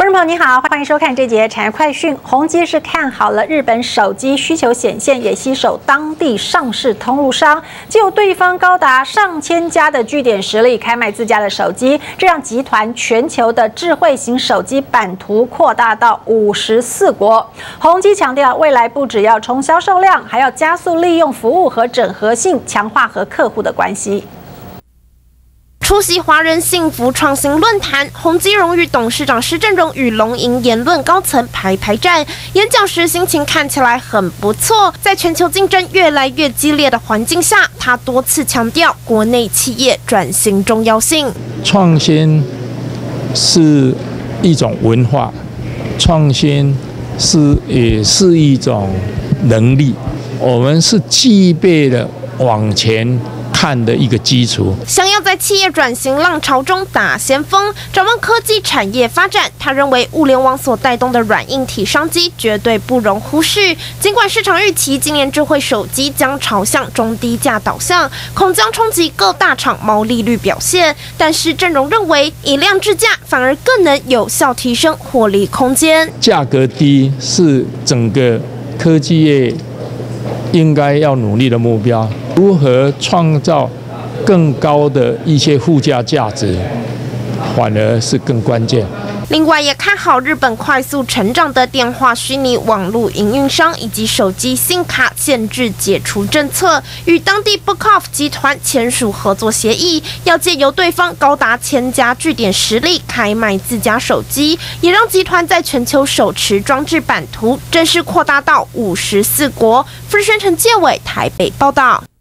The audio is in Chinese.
观众朋友你好，欢迎收看这节产业快讯。宏基是看好了日本手机需求显现，也携手当地上市通路商，既有对方高达上千家的据点实力，开卖自家的手机，这让集团全球的智慧型手机版图扩大到54国。宏基强调，未来不只要冲销售量，还要加速利用服务和整合性，强化和客户的关系。 出席华人幸福创新论坛，宏基荣誉董事长施正荣与龙吟言论高层排战。演讲时心情看起来很不错。在全球竞争越来越激烈的环境下，他多次强调国内企业转型重要性。 创新是一种文化，创新也是一种能力，我们是具备了往前 看的一个基础， 想要在企业转型浪潮中打先锋，展望科技产业发展，他认为物联网所带动的软硬体商机绝对不容忽视。尽管市场预期今年智慧手机将朝向中低价导向，恐将冲击各大厂毛利率表现，但是郑荣认为以量制价反而更能有效提升获利空间。 价格低是整个科技业 应该要努力的目标，如何创造更高的一些附加价值，反而是更关键。 另外，也看好日本快速成长的电话虚拟网络营运商以及手机SIM卡限制解除政策，与当地 Bookoff 集团签署合作协议，要借由对方高达1000家据点实力开卖自家手机，也让集团在全球手持装置版图正式扩大到54国。富士宣城介伟台北报道。